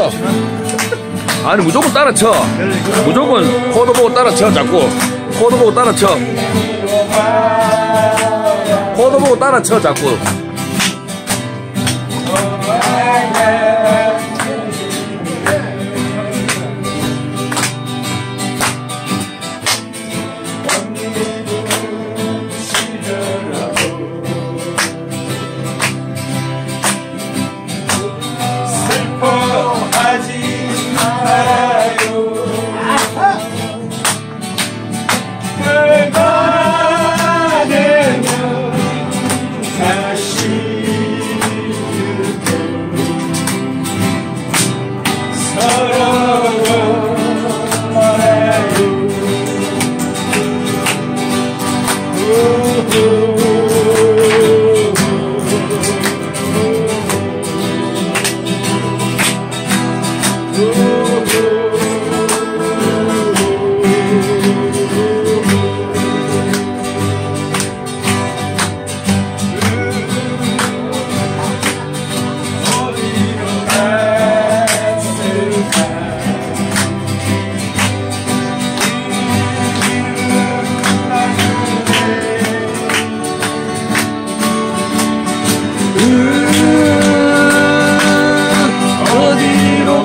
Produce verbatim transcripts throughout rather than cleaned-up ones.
쳐. 아니 무조건 따라 쳐. 무조건 코드 보고 따라 쳐. 자꾸 코드 보고 따라 쳐. 코드 보고 따라 쳐. 자꾸. 어디로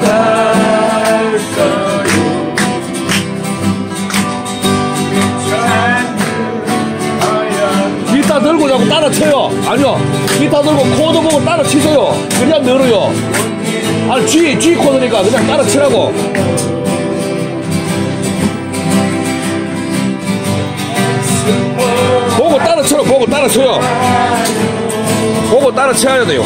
갈까요? 기타 들고 자꾸 따라 쳐요. 아니요, 기타 들고 코드 보고 따라 치세요. 그냥 늘어요. 아니 G, G 코드니까 그냥 따라 치라고. 보고 따라 쳐요. 보고 따라 쳐요. 보고 따라 쳐야 돼요.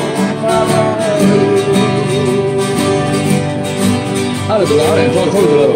안에 들어가, 안에. 저기, 저기 들어가.